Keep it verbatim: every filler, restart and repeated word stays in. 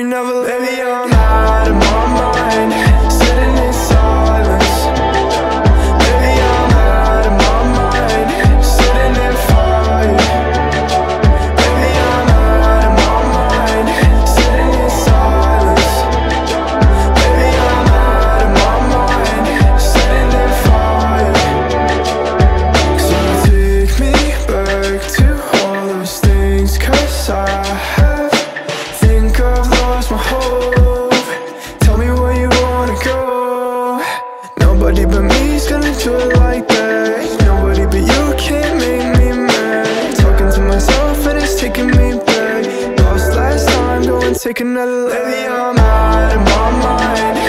we never let. Baby, I'm out of my mind, sitting in silence. Baby, I'm out of my mind, sitting in fire. Baby, I'm out of my mind, sitting in silence. Baby, I'm out of my mind, sitting in fire. So take me back to all those things, 'cause I have, think I've lost my hope. Tell me where you wanna go. Nobody but me's gonna do it like that. Nobody but you can make me mad. Talking to myself and it's taking me back. Lost last time, go and take another lap. Baby, I'm out of my mind,